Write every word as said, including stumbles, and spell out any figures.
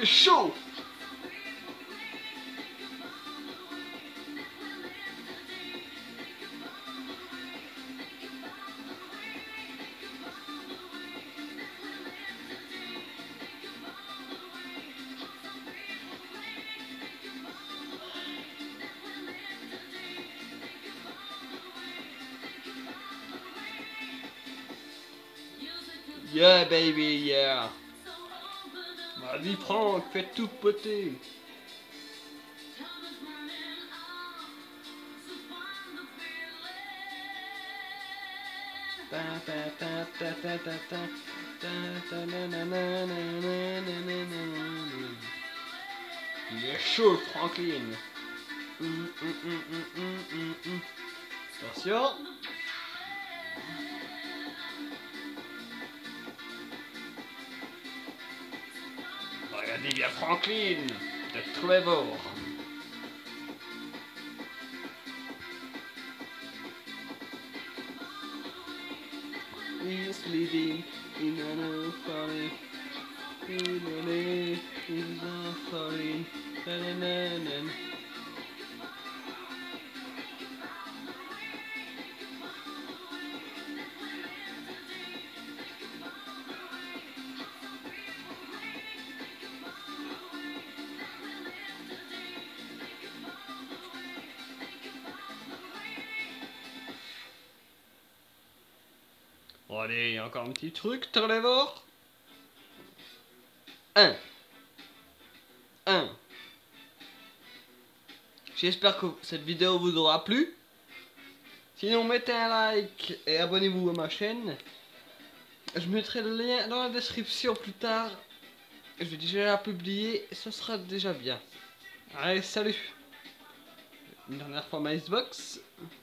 C'est chaud. Yeah baby, yeah. Vas-y Franck, fais tout poter. Il est chaud Franklin. Mm, mm, mm, mm, mm, mm, mm. Attention. Regardez bien Franklin de Trevor. He's living in a funny, in a funny, na na na. Bon allez, encore un petit truc, Trevor. Un. Un. J'espère que cette vidéo vous aura plu. Sinon, mettez un like et abonnez-vous à ma chaîne. Je mettrai le lien dans la description plus tard. Je vais déjà la publier, ce sera déjà bien. Allez, salut. Une dernière fois ma Xbox.